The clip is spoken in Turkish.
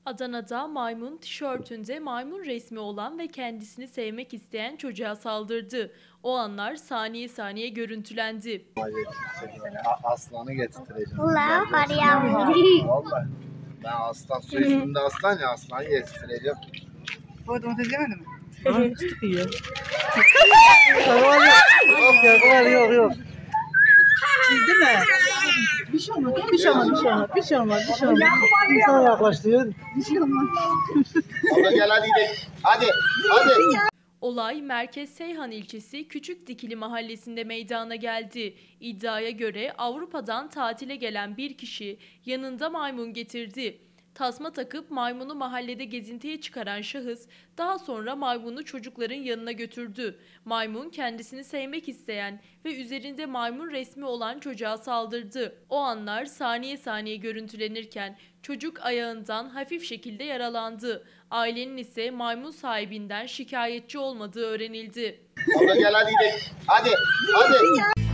Adana'da maymun tişörtünde maymun resmi olan ve kendisini sevmek isteyen çocuğa saldırdı. O anlar saniye saniye görüntülendi. Aslanı getireceğim. Ulan var ya. Vallahi. Ben aslan, su üstünde aslan ya, aslanı getireceğim. O domates yemedi mi? Yok yok. Değil mi? Bir şey olmaz. Bir şey olmaz. Bir şey olmaz. Bir şey olmaz. İnsana yaklaştırıyor. Bir şey olmaz. Abla gel hadi gidelim. Hadi. Olay Merkez Seyhan ilçesi Küçük Dikili mahallesinde meydana geldi. İddiaya göre Avrupa'dan tatile gelen bir kişi yanında maymun getirdi. Tasma takıp maymunu mahallede gezintiye çıkaran şahıs daha sonra maymunu çocukların yanına götürdü. Maymun kendisini sevmek isteyen ve üzerinde maymun resmi olan çocuğa saldırdı. O anlar saniye saniye görüntülenirken çocuk ayağından hafif şekilde yaralandı. Ailenin ise maymun sahibinden şikayetçi olmadığı öğrenildi. Abla gel hadi gidelim. Hadi.